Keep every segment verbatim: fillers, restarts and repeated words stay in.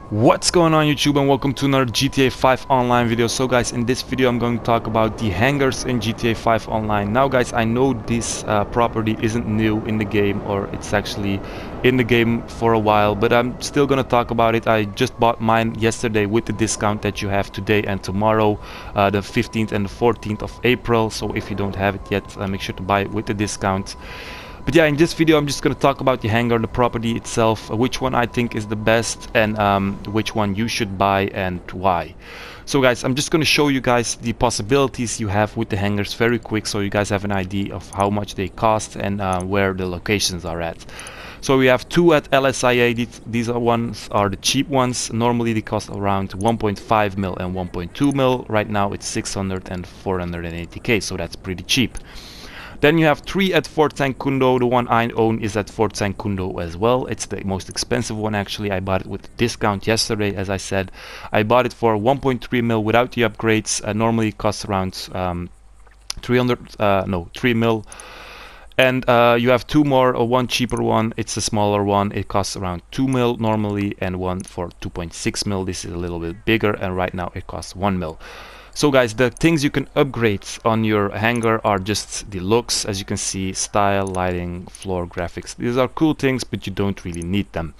What's going on YouTube, and welcome to another G T A five online video. So guys, in this video I'm going to talk about the hangars in G T A five online. Now guys, I know this uh, property isn't new in the game, or it's actually in the game for a while, but I'm still gonna talk about it. I just bought mine yesterday with the discount that you have today and tomorrow, uh, the fifteenth and the fourteenth of April. So if you don't have it yet, uh, make sure to buy it with the discount. But yeah, in this video I'm just going to talk about the hangar, the property itself, uh, which one I think is the best, and um, which one you should buy and why. So guys, I'm just going to show you guys the possibilities you have with the hangars very quick, so you guys have an idea of how much they cost and uh, where the locations are at. So we have two at L S I A. These, these are ones are the cheap ones. Normally they cost around one point five mil and one point two mil. Right now it's six hundred and four hundred eighty K, so that's pretty cheap. Then you have three at Fort Sancundo. The one I own is at Fort Sancundo as well. It's the most expensive one actually. I bought it with discount yesterday, as I said. I bought it for one point three mil without the upgrades. Uh, normally it costs around um, three hundred, uh, no, three mil. And uh, you have two more, uh, one cheaper one. It's a smaller one. It costs around two mil normally, and one for two point six mil. This is a little bit bigger, and right now it costs one mil. So guys, the things you can upgrade on your hangar are just the looks, as you can see, style, lighting, floor graphics. These are cool things, but you don't really need them.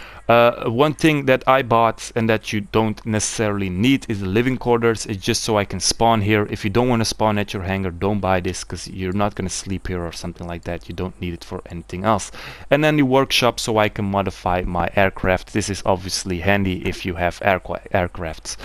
Uh, one thing that I bought and that you don't necessarily need is the living quarters. It's just so I can spawn here. If you don't want to spawn at your hangar, don't buy this, because you're not going to sleep here or something like that. You don't need it for anything else. And then the workshop, so I can modify my aircraft. This is obviously handy if you have aircrafts.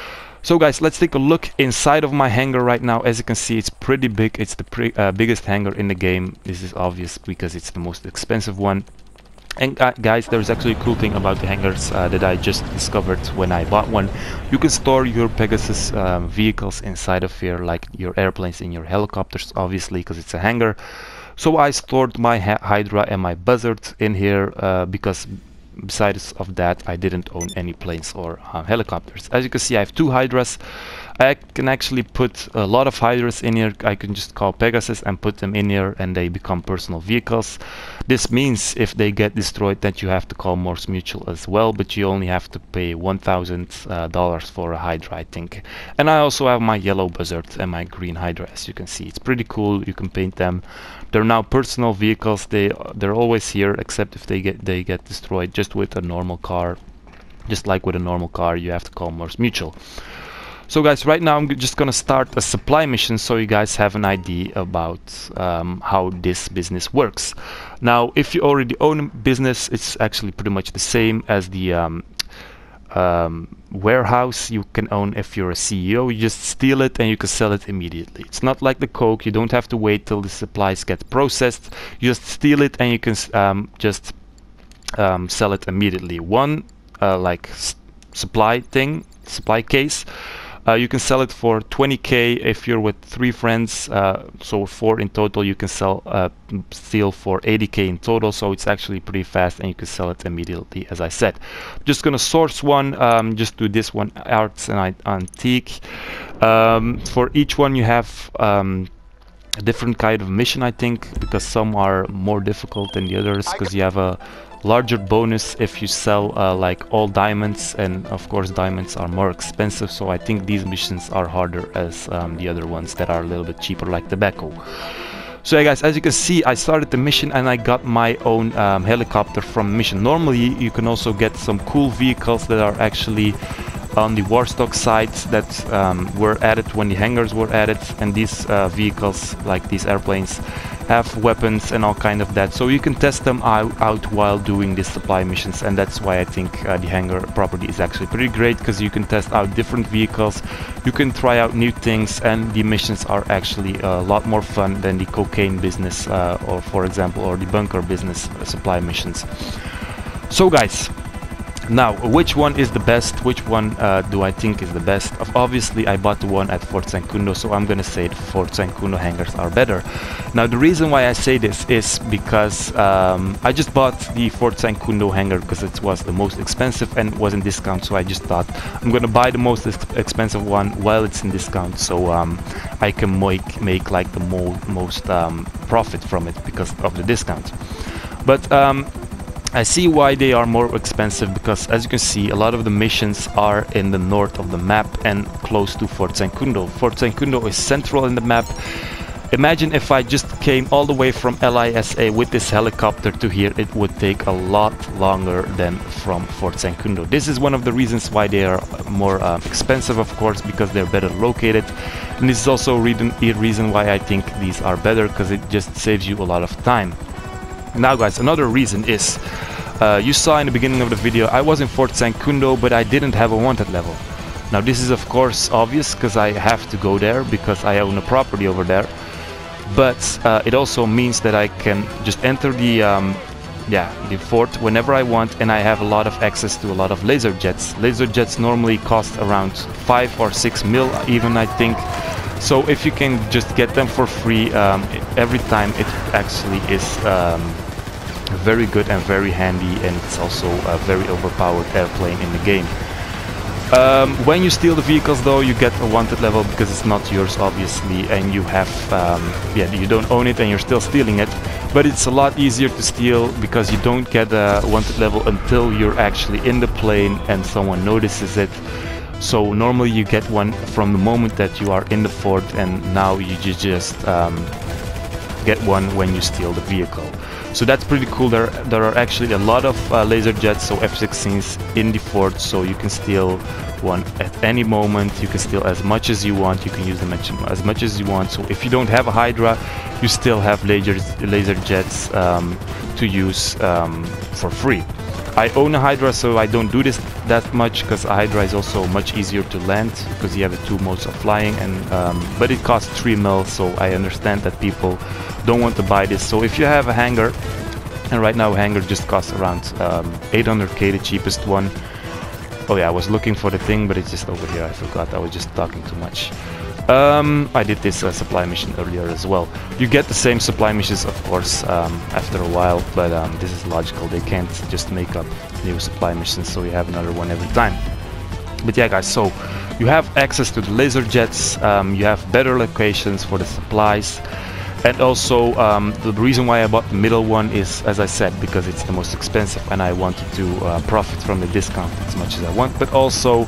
So guys, let's take a look inside of my hangar right now. As you can see, it's pretty big. It's the pre uh, biggest hangar in the game. This is obvious because it's the most expensive one. And uh, guys, there's actually a cool thing about the hangars uh, that I just discovered when I bought one. You can store your Pegasus um, vehicles inside of here, like your airplanes and your helicopters, obviously, because it's a hangar. So I stored my Hydra and my Buzzard in here uh, because besides of that, I didn't own any planes or uh, helicopters. As you can see, I have two Hydras. I can actually put a lot of Hydras in here. I can just call Pegasus and put them in here, and they become personal vehicles. This means if they get destroyed that you have to call Morse Mutual as well, but you only have to pay one thousand dollars uh, for a Hydra, I think. And I also have my yellow Buzzard and my green Hydra. As you can see, it's pretty cool. You can paint them. They're now personal vehicles. They they're always here, except if they get they get destroyed. Just with a normal car, just like with a normal car, you have to call Morse Mutual. So guys, right now I'm just gonna start a supply mission, so you guys have an idea about um, how this business works. Now, if you already own a business, it's actually pretty much the same as the um, um, warehouse you can own. If you're a C E O, you just steal it and you can sell it immediately. It's not like the Coke. You don't have to wait till the supplies get processed. You just steal it and you can um, just um, sell it immediately. One uh, like s supply thing, supply case. Uh, you can sell it for twenty K if you're with three friends, uh, so four in total. You can sell uh, steal for eighty K in total, so it's actually pretty fast, and you can sell it immediately, as I said. I'm just gonna source one. Um, just do this one, arts and antique. Um, for each one, you have um, a different kind of mission, I think, because some are more difficult than the others, because you have a larger bonus if you sell uh, like all diamonds, and of course diamonds are more expensive, so I think these missions are harder as um, the other ones that are a little bit cheaper, like tobacco. So yeah guys, as you can see, I started the mission and I got my own um, helicopter from mission. Normally you can also get some cool vehicles that are actually on the Warstock sites that um, were added when the hangars were added, and these uh, vehicles, like these airplanes, have weapons and all kind of that, so you can test them out, out while doing these supply missions. And that's why I think uh, the hangar property is actually pretty great, because you can test out different vehicles, you can try out new things, and the missions are actually a lot more fun than the cocaine business uh, or for example, or the bunker business uh, supply missions. So guys, now, which one is the best? Which one uh, do I think is the best? Obviously, I bought the one at Fort Sancundo, so I'm gonna say the Fort Sancundo hangars are better. Now, the reason why I say this is because um, I just bought the Fort Sancundo hangar because it was the most expensive and was in discount, so I just thought I'm gonna buy the most ex expensive one while it's in discount, so um, I can make, make like the mo most um, profit from it because of the discount. But um, I see why they are more expensive, because as you can see, a lot of the missions are in the north of the map and close to Fort Zancudo. Fort Zancudo is central in the map. Imagine if I just came all the way from L I S A with this helicopter to here, it would take a lot longer than from Fort Zancudo. This is one of the reasons why they are more uh, expensive, of course, because they're better located. And this is also a reason, a reason why I think these are better, because it just saves you a lot of time. Now guys, another reason is, uh, you saw in the beginning of the video, I was in Fort Zancudo, but I didn't have a wanted level. Now this is of course obvious, because I have to go there, because I own a property over there. But uh, it also means that I can just enter the, um, yeah, the fort whenever I want, and I have a lot of access to a lot of laser jets. Laser jets normally cost around five or six mil even, I think. So if you can just get them for free um, every time, it actually is um, very good and very handy, and it's also a very overpowered airplane in the game. Um, when you steal the vehicles though, you get a wanted level, because it's not yours obviously, and you have, um, yeah, you don't own it and you're still stealing it. But it's a lot easier to steal, because you don't get a wanted level until you're actually in the plane and someone notices it. So normally you get one from the moment that you are in the fort, and now you just um, get one when you steal the vehicle. So that's pretty cool. There, there are actually a lot of uh, laser jets, so F sixteens in the fort, so you can steal one at any moment. You can steal as much as you want. You can use them as much as you want. So if you don't have a Hydra, you still have laser, laser jets um, to use um, for free. I own a Hydra, so I don't do this that much, because a Hydra is also much easier to land, because you have the two modes of flying, and um, but it costs three mil, so I understand that people don't want to buy this. So if you have a hangar, and right now a hangar just costs around um, eight hundred K, the cheapest one. Oh yeah, I was looking for the thing, but it's just over here. I forgot, I was just talking too much. Um, I did this uh, supply mission earlier as well. You get the same supply missions, of course, um, after a while, but um, this is logical. They can't just make up new supply missions, so you have another one every time. But yeah guys, so you have access to the laser jets, um, you have better locations for the supplies, and also um, the reason why I bought the middle one is, as I said, because it's the most expensive and I wanted to uh, profit from the discount as much as I want, but also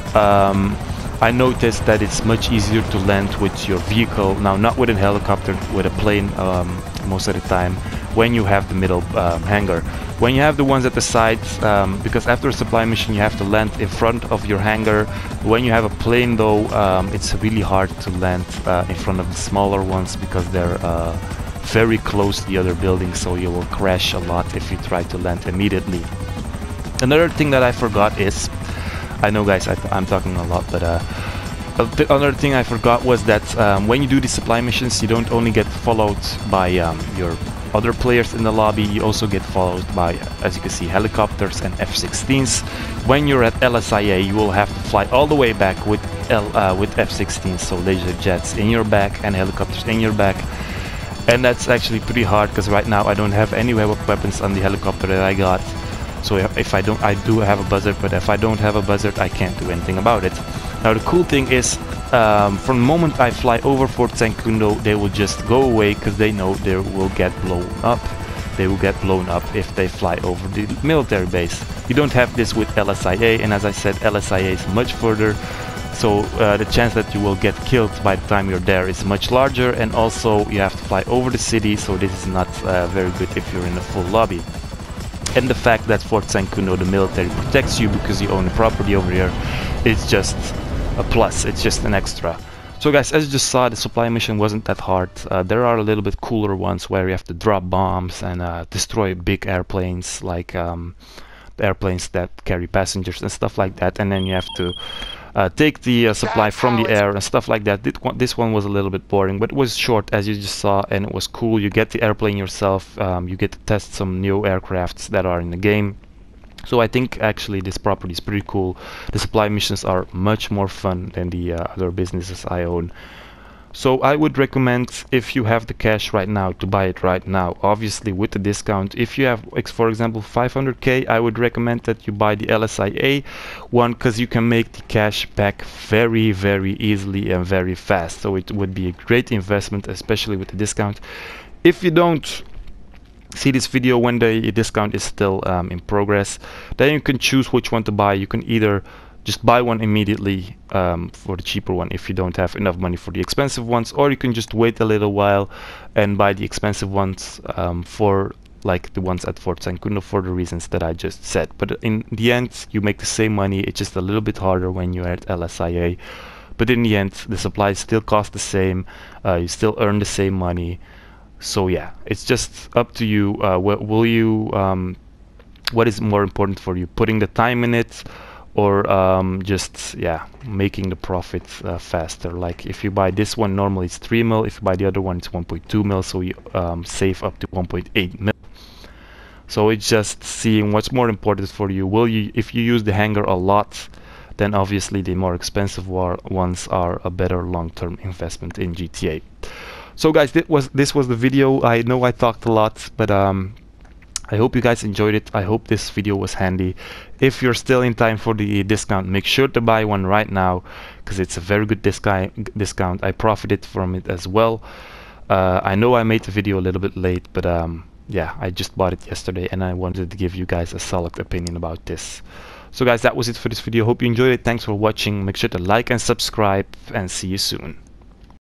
um, I noticed that it's much easier to land with your vehicle, now not with a helicopter, with a plane um, most of the time, when you have the middle um, hangar. When you have the ones at the sides, um, because after a supply mission you have to land in front of your hangar. When you have a plane though, um, it's really hard to land uh, in front of the smaller ones, because they're uh, very close to the other buildings, so you will crash a lot if you try to land immediately. Another thing that I forgot is, I know guys, I I'm talking a lot, but uh, the other thing I forgot was that um, when you do the supply missions, you don't only get followed by um, your other players in the lobby, you also get followed by, as you can see, helicopters and F sixteens. When you're at L S I A, you will have to fly all the way back with L, uh, with F sixteens, so laser jets in your back and helicopters in your back. And that's actually pretty hard, because right now I don't have any weapons on the helicopter that I got. So if I don't, I do have a buzzard, but if I don't have a buzzard, I can't do anything about it. Now the cool thing is, um, from the moment I fly over Fort Zancudo, they will just go away, because they know they will get blown up. They will get blown up if they fly over the military base. You don't have this with L S I A, and as I said, L S I A is much further, so uh, the chance that you will get killed by the time you're there is much larger, and also you have to fly over the city, so this is not uh, very good if you're in a full lobby. And the fact that Fort Zancudo, the military, protects you because you own the property over here, it's just a plus, it's just an extra. So guys, as you just saw, the supply mission wasn't that hard. Uh, there are a little bit cooler ones where you have to drop bombs and uh, destroy big airplanes, like um, the airplanes that carry passengers and stuff like that, and then you have to Uh, take the uh, supply from the air and stuff like that. This one was a little bit boring, but it was short, as you just saw, and it was cool. You get the airplane yourself, um, you get to test some new aircrafts that are in the game. So I think actually this property is pretty cool. The supply missions are much more fun than the uh, other businesses I own. So I would recommend, if you have the cash right now, to buy it right now, obviously with the discount. If you have, for example, five hundred K, I would recommend that you buy the L S I A one, because you can make the cash back very very easily and very fast. So it would be a great investment, especially with the discount. If you don't see this video when the discount is still um, in progress. Then you can choose which one to buy. You can either just buy one immediately um, for the cheaper one if you don't have enough money for the expensive ones, or you can just wait a little while and buy the expensive ones um, for like the ones at Fort San Cundo for the reasons that I just said. But in the end, you make the same money. It's just a little bit harder when you're at L S I A. But in the end, the supplies still cost the same. Uh, you still earn the same money. So yeah, it's just up to you. Uh, will you? Um, what is more important for you? Putting the time in it, or um, just yeah making the profit uh, faster? Like if you buy this one, normally it's three mil. If you buy the other one, it's one point two mil. So you um, save up to one point eight mil. So it's just seeing what's more important for you. Will you, if you use the hangar a lot, then obviously the more expensive ones are a better long-term investment in G T A. So guys, this was this was the video. I know I talked a lot, but um, I hope you guys enjoyed it. I hope this video was handy. If you're still in time for the discount, make sure to buy one right now, because it's a very good discount. Discount. I profited from it as well. Uh, I know I made the video a little bit late, but um, yeah, I just bought it yesterday, and I wanted to give you guys a solid opinion about this. So guys, that was it for this video. Hope you enjoyed it. Thanks for watching. Make sure to like and subscribe, and see you soon.